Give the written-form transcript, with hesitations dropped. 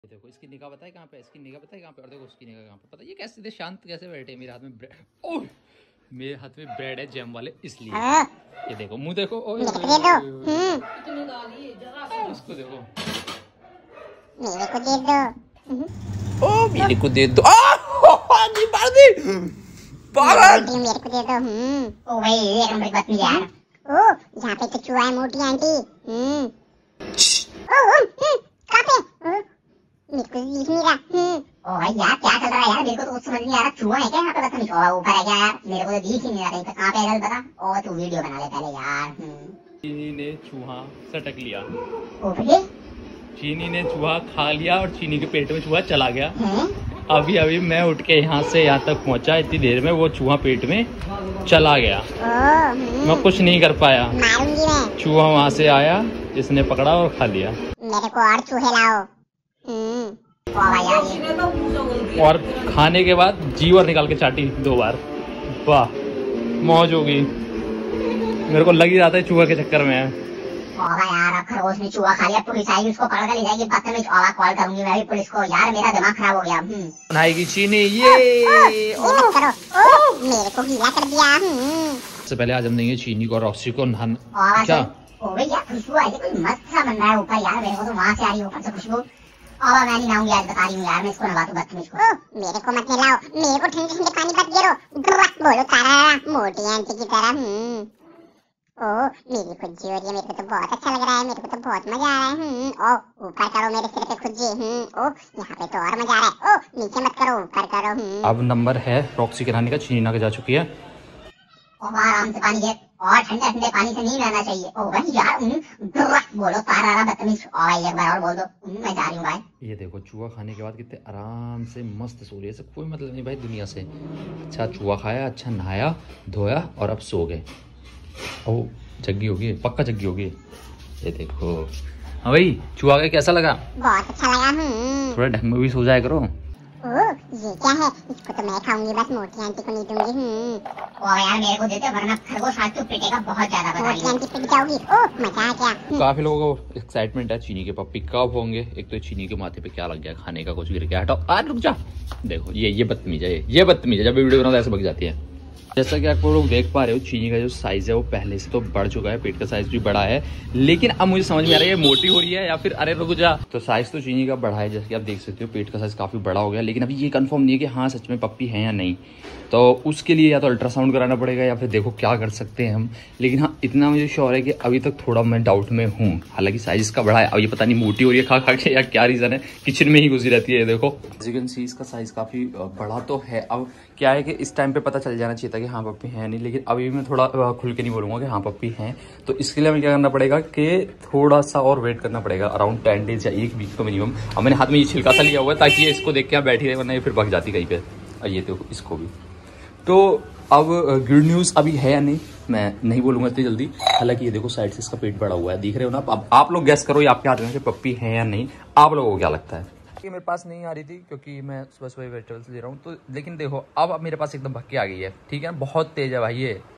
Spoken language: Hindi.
देखो इसकी निगाह पता है कहाँ पे, इसकी निगाह पता है कहाँ पे, और देखो उसकी निगाह कहाँ पे, पता है ये कैसे शांत कैसे बैठे। मेरे हाथ में ब्रेड, ओह मेरे हाथ में ब्रेड है जैम वाले, इसलिए ये देखो मुंह देखो, इसको देखो, मेरे को दे दो, ओ मेरे को दे दो, नहीं मार दी पागल, मेरे को दे दो। ओ भाई ये नंबर बात नहीं यार। ओ यहाँ पे तो चूहा है मोटी आंटी। कहाँ पे? मेरे को दिख नहीं रहा। ओ भाई यार क्या चल रहा है यार, मेरे को तो कुछ समझ नहीं आ रहा। चूहा है क्या यहाँ पे? बता नहीं, ऊपर है क्या यार? मेरे को तो दिख ही नहीं रहा कहीं पे। कहाँ पे है बता। ओ तू वीडियो बना ले पहले यार। चीनी ने चूहा सटक लिया। ओ भाई चीनी ने चूहा खा लिया और चीनी के पेट में चूहा चला गया। अभी अभी मैं उठ के यहाँ से यहाँ तक पहुँचा, इतनी देर में वो चूहा पेट में चला गया। मैं कुछ नहीं कर पाया। मारूंगी मैं। चूहा वहाँ से आया, जिसने पकड़ा और खा लिया। मेरे को और चूहे लाओ। और खाने के बाद जीवर निकाल के चाटी 2 बार। वाह मौज होगी। मेरे को लग ही रहा था चूहा के चक्कर में है। यार अब खरगोश ने चूहा खा लिया, पुलिस आएगी उसको पकड़ कर ले जाएगी। बदतमीज, कॉल करूंगी मैं भी पुलिस को। यार मेरा दिमाग खराब हो गया। बनाएगी चीनी ये मत करो। मेरे को गीला कर दिया। सबसे पहले आज हम देंगे चीनी को और रॉक्सी को नहाना। क्या ओ भैया खुशबू आई, कोई मस्त सा बन रहा है ऊपर यार। मेरे को तो वहाँ से आ रही है ऊपर से खुशबू। अब मैं नहीं नहाऊंगी आज, बता रही हूँ यार। मैं इसको नहवा दूं बदतमीज को। मेरे को मत नहलाओ, मेरे को ठंडे ठंडे पानी मत गिरो। बोलो तारा मोटी आंटी की तरह। ओ मेरी खुज्जी हो रही है, मेरे को तो बहुत अच्छा लग रहा है। मेरे को तो बहुत मजा आ रहा है। ओ ऊपर करो मेरे सिर पे खुज्जी। ओ यहाँ पे तो और मजा आ रहा है। ओ नीचे मत करो, ऊपर करो। अब नंबर है रॉक्सी के नहाने का। चीनी नहा के जा चुकी है। आराम से पानी दे, और ठंडे ठंडे पानी से नहीं रहना चाहिए। ओ भाई यार बोलो तारा बदतमीज। और एक बार और बोल दो। मैं जा रही हूँ भाई। ये देखो चूहा खाने के बाद कितने आराम से मस्त सो रही है। कोई मतलब नहीं भाई दुनिया से। अच्छा चूहा खाया, अच्छा नहाया धोया और अब सो गए। ओ जग्गी होगी, पक्का जग्गी होगी। ये देखो। हाँ भाई चूहा का कैसा लगा? बहुत अच्छा लगा। थोड़ा ढंग में भी सो जाया करो। ओ ये क्या है? इसको तो मैं खाऊंगी बस, मोटी आंटी को नहीं दूंगी। ओ यार मेरे को देते, वरना खरगोश आज तो पिटेगा बहुत ज्यादा। मोटी आंटी पिट जाओगी। ओ मजा आ गया। काफी लोगों को एक्साइटमेंट है चीनी के पप्पी कब होंगे। एक तो चीनी के माथे पे क्या लग गया, खाने का कुछ गिर गया। हटाओ आज रुक जा। देखो ये बदतमीज है, ये बदतमीज है। जब वीडियो बनाता है ऐसे भग जाती है। जैसा कि आप लोग देख पा रहे हो चीनी का जो साइज है वो पहले से तो बढ़ चुका है। पेट का साइज भी बड़ा है, लेकिन अब मुझे समझ में आ रहा है ये मोटी हो रही है या फिर अरे रुक जा। तो साइज तो चीनी का बढ़ा है, जैसे कि आप देख सकते हो पेट का साइज काफी बड़ा हो गया। लेकिन अभी ये कंफर्म नहीं है कि हाँ सच में पप्पी है या नहीं। तो उसके लिए या तो अल्ट्रासाउंड कराना पड़ेगा या फिर देखो क्या कर सकते हैं हम। लेकिन हाँ इतना मुझे श्योर है कि अभी तक थोड़ा मैं डाउट में हूँ। हालांकि साइज इसका बड़ा है, अब ये पता नहीं मोटी हो रही है खा खा के या क्या रीजन है। किचन में ही घुसी रहती है। देखो इसका साइज काफी बड़ा तो है। अब क्या है कि इस टाइम पे पता चल जाना चाहिए था कि हाँ पप्पी है नहीं। लेकिन अभी मैं थोड़ा खुल के नहीं बोलूंगा कि हाँ पप्पी है। तो इसके लिए हमें क्या करना पड़ेगा कि थोड़ा सा और वेट करना पड़ेगा, अराउंड 10 डेज या 1 वीक तो मिनिमम। अब मैंने हाथ में ये छिलका सा लिया हुआ है ताकि ये इसको देख के आप बैठी रहे, वरना ये फिर भाग जाती कहीं पे। और ये देखो इसको भी। तो अब गुड न्यूज़ अभी है या नहीं मैं नहीं बोलूंगा इतनी जल्दी। हालांकि ये देखो साइड से इसका पेट बड़ा हुआ है, दिख रहे हो ना। अब आप लोग गैस करो ये आपके हाथ में कि पप्पी है या नहीं। आप लोगों को क्या लगता है? ये मेरे पास नहीं आ रही थी क्योंकि मैं सुबह सुबह वेजिटेबल्स ले रहा हूँ। तो लेकिन देखो अब मेरे पास एकदम भक्की आ गई है। ठीक है बहुत तेज है भाई ये।